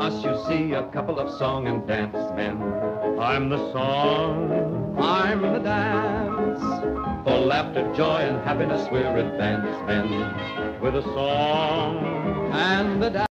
us you see a couple of song and dance men. I'm the song, I'm the dance. For laughter, joy, and happiness we're advance men. With a song and the dance.